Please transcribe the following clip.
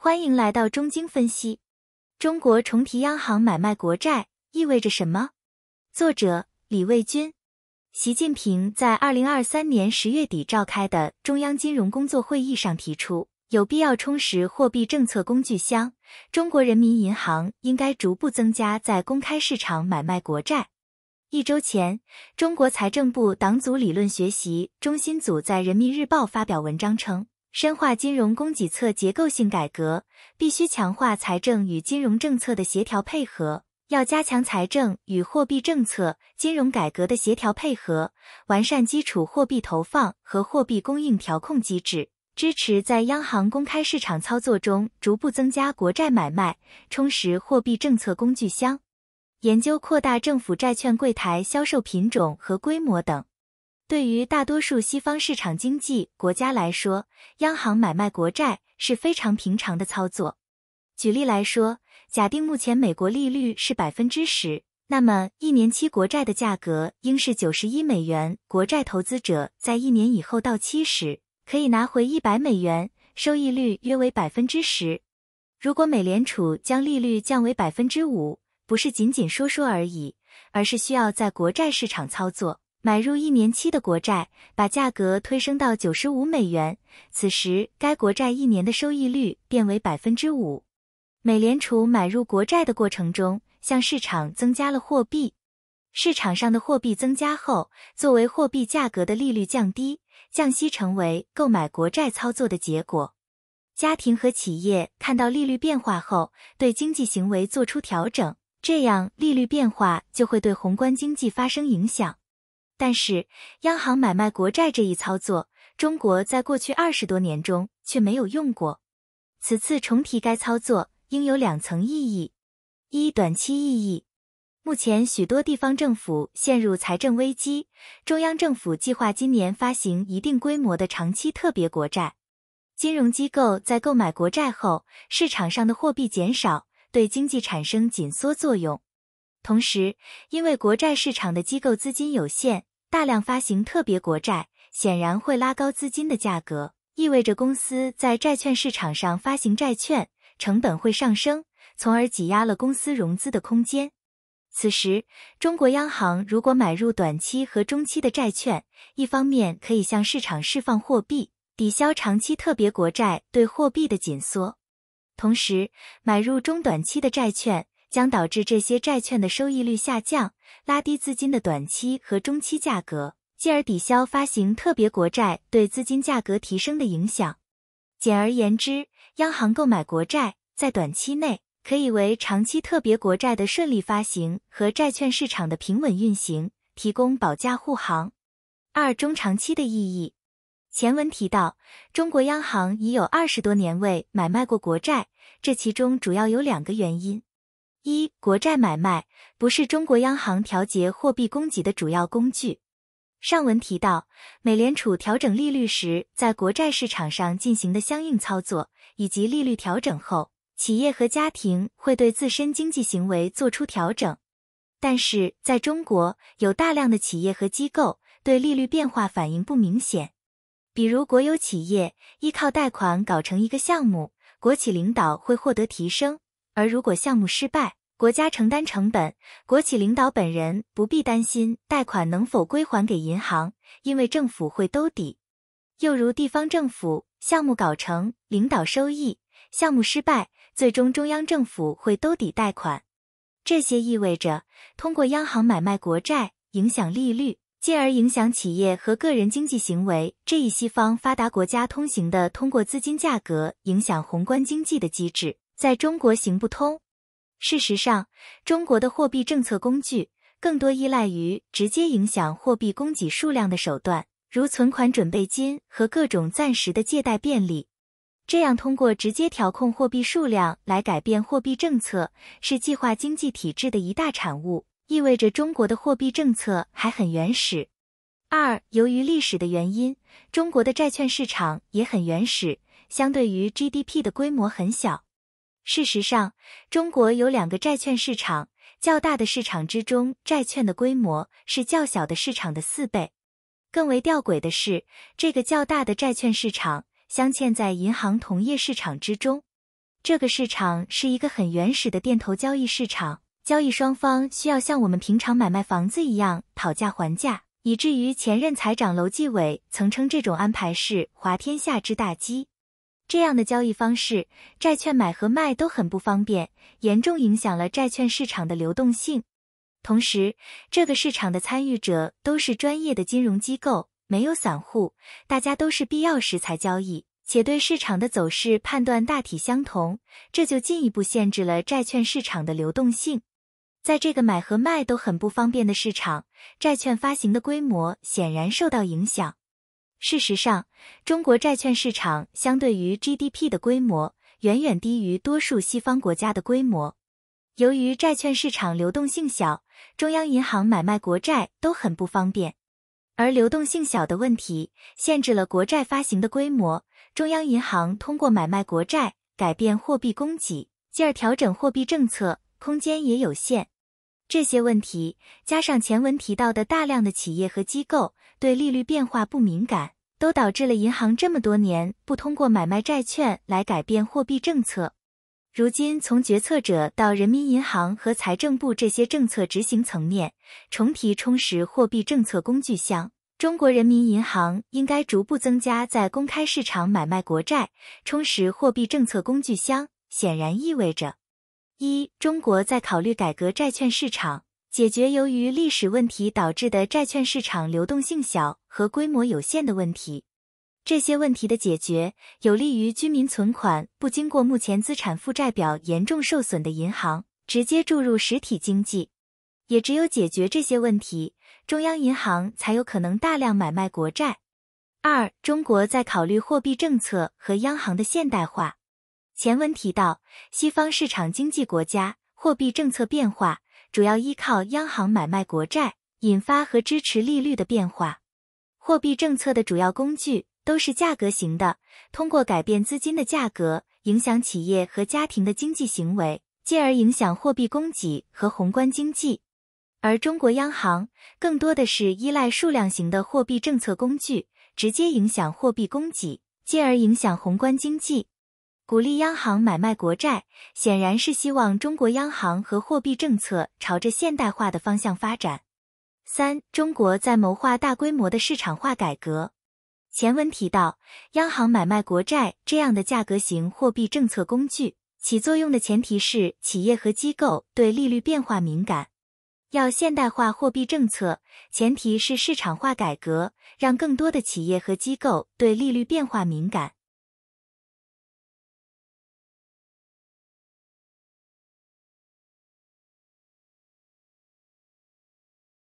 欢迎来到中经分析。中国重提央行买卖国债意味着什么？作者李卫军。习近平在2023年10月底召开的中央金融工作会议上提出，有必要充实货币政策工具箱，中国人民银行应该逐步增加在公开市场买卖国债。一周前，中国财政部党组理论学习中心组在人民日报发表文章称，深化金融供给侧结构性改革，必须强化财政与金融政策的协调配合，要加强财政与货币政策、金融改革的协调配合，完善基础货币投放和货币供应调控机制，支持在央行公开市场操作中逐步增加国债买卖，充实货币政策工具箱，研究扩大政府债券柜台销售品种和规模等。对于大多数西方市场经济国家来说，央行买卖国债是非常平常的操作。举例来说，假定目前美国利率是 10%， 那么1年期国债的价格应是91美元，国债投资者在1年以后到期时，可以拿回100美元，收益率约为 10%。如果美联储将利率降为 5%， 不是仅仅说说而已，而是需要在国债市场操作，买入1年期的国债，把价格推升到95美元，此时该国债1年的收益率变为 5%。 美联储买入国债的过程中，向市场增加了货币。市场上的货币增加后，作为货币价格的利率降低，降息成为购买国债操作的结果。家庭和企业看到利率变化后，对经济行为做出调整，这样利率变化就会对宏观经济发生影响。但是，央行买卖国债这一操作，中国在过去20多年中却没有用过。此次重提该操作，应有2层意义。一、短期意义。目前许多地方政府陷入财政危机，中央政府计划今年发行一定规模的长期特别国债。金融机构在购买国债后，市场上的货币减少，对经济产生紧缩作用。同时，因为国债市场的机构资金有限，大量发行特别国债，显然会拉高资金的价格，意味着公司在债券市场上发行债券，成本会上升，从而挤压了公司融资的空间。此时，中国央行如果买入短期和中期的债券，一方面可以向市场释放货币，抵消长期特别国债对货币的紧缩；同时，买入中短期的债券将导致这些债券的收益率下降，拉低资金的短期和中期价格，继而抵消发行特别国债对资金价格提升的影响。简而言之，央行购买国债在短期内可以为长期特别国债的顺利发行和债券市场的平稳运行提供保驾护航。二、中长期的意义。前文提到，中国央行已有20多年未买卖过国债，这其中主要有2个原因。一、国债买卖不是中国央行调节货币供给的主要工具。上文提到，美联储调整利率时在国债市场上进行的相应操作，以及利率调整后，企业和家庭会对自身经济行为做出调整。但是，在中国，有大量的企业和机构对利率变化反应不明显。比如国有企业依靠贷款搞成一个项目，国企领导会获得提升，而如果项目失败，国家承担成本，国企领导本人不必担心贷款能否归还给银行，因为政府会兜底。又如地方政府，项目搞成，领导收益，项目失败，最终中央政府会兜底贷款。这些意味着，通过央行买卖国债，影响利率，进而影响企业和个人经济行为，这一西方发达国家通行的通过资金价格影响宏观经济的机制，在中国行不通。事实上，中国的货币政策工具更多依赖于直接影响货币供给数量的手段，如存款准备金和各种暂时的借贷便利。这样通过直接调控货币数量来改变货币政策，是计划经济体制的一大产物，意味着中国的货币政策还很原始。二、由于历史的原因，中国的债券市场也很原始，相对于 GDP 的规模很小。事实上，中国有2个债券市场，较大的市场之中，债券的规模是较小的市场的4倍。更为吊诡的是，这个较大的债券市场镶嵌在银行同业市场之中。 这个市场是一个很原始的店头交易市场，交易双方需要像我们平常买卖房子一样讨价还价，以至于前任财长楼继伟曾称这种安排是滑天下之大稽。这样的交易方式，债券买和卖都很不方便，严重影响了债券市场的流动性。同时，这个市场的参与者都是专业的金融机构，没有散户，大家都是必要时才交易，且对市场的走势判断大体相同，这就进一步限制了债券市场的流动性。在这个买和卖都很不方便的市场，债券发行的规模显然受到影响。事实上，中国债券市场相对于 GDP 的规模，远远低于多数西方国家的规模。由于债券市场流动性小，中央银行买卖国债都很不方便。而流动性小的问题，限制了国债发行的规模，中央银行通过买卖国债，改变货币供给，进而调整货币政策，空间也有限。这些问题，加上前文提到的大量的企业和机构对利率变化不敏感，都导致了银行这么多年不通过买卖债券来改变货币政策。如今从决策者到人民银行和财政部这些政策执行层面，重提充实货币政策工具箱，中国人民银行应该逐步增加在公开市场买卖国债，充实货币政策工具箱，显然意味着一、中国在考虑改革债券市场，解决由于历史问题导致的债券市场流动性小和规模有限的问题。这些问题的解决，有利于居民存款不经过目前资产负债表严重受损的银行，直接注入实体经济。也只有解决这些问题，中央银行才有可能大量买卖国债。二、中国在考虑货币政策和央行的现代化。前文提到，西方市场经济国家货币政策变化主要依靠央行买卖国债，引发和支持利率的变化。货币政策的主要工具都是价格型的，通过改变资金的价格，影响企业和家庭的经济行为，进而影响货币供给和宏观经济。而中国央行更多的是依赖数量型的货币政策工具，直接影响货币供给，进而影响宏观经济。鼓励央行买卖国债，显然是希望中国央行和货币政策朝着现代化的方向发展。三、中国在谋划大规模的市场化改革。前文提到，央行买卖国债这样的价格型货币政策工具，起作用的前提是企业和机构对利率变化敏感。要现代化货币政策，前提是市场化改革，让更多的企业和机构对利率变化敏感，